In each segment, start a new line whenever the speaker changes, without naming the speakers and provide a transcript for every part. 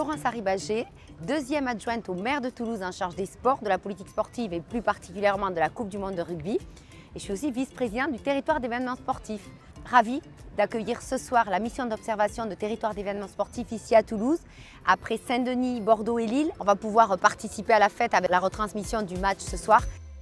Florence Haribagé, deuxième adjointe au maire de Toulouse en charge des sports, de la politique sportive et plus particulièrement de la Coupe du monde de rugby. Et je suis aussi vice-présidente du territoire d'événements sportifs. Ravie d'accueillir ce soir la mission d'observation de territoire d'événements sportifs ici à Toulouse. Après Saint-Denis, Bordeaux et Lille, on va pouvoir participer à la fête avec la retransmission du match ce soir.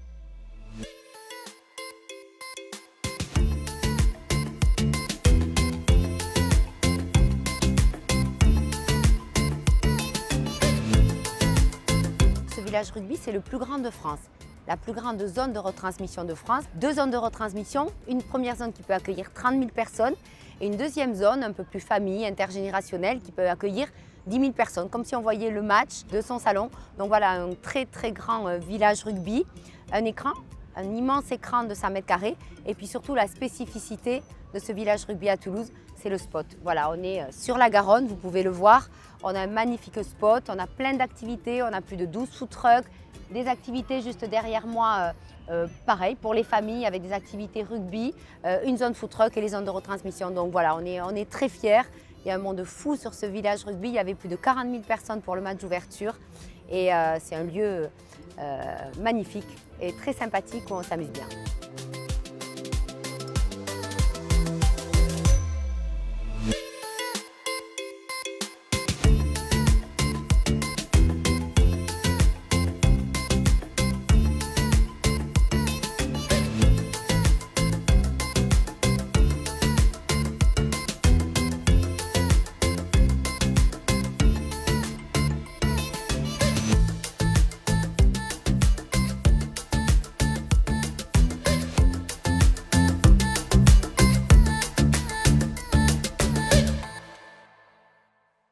Ce village rugby, c'est le plus grand de France. La plus grande zone de retransmission de France. 2 zones de retransmission, une première zone qui peut accueillir 30 000 personnes et une deuxième zone un peu plus famille, intergénérationnelle, qui peut accueillir 10 000 personnes, comme si on voyait le match de son salon. Donc voilà, un très très grand village rugby, un écran, un immense écran de 100 mètres carrés et puis surtout la spécificité de ce village rugby à Toulouse, c'est le spot. Voilà, on est sur la Garonne, vous pouvez le voir, on a un magnifique spot, on a plein d'activités, on a plus de 12 food trucks, des activités juste derrière moi, pareil, pour les familles avec des activités rugby, une zone food truck et les zones de retransmission. Donc voilà, on est très fiers. Il y a un monde fou sur ce village rugby. Il y avait plus de 40 000 personnes pour le match d'ouverture. Et c'est un lieu magnifique et très sympathique où on s'amuse bien.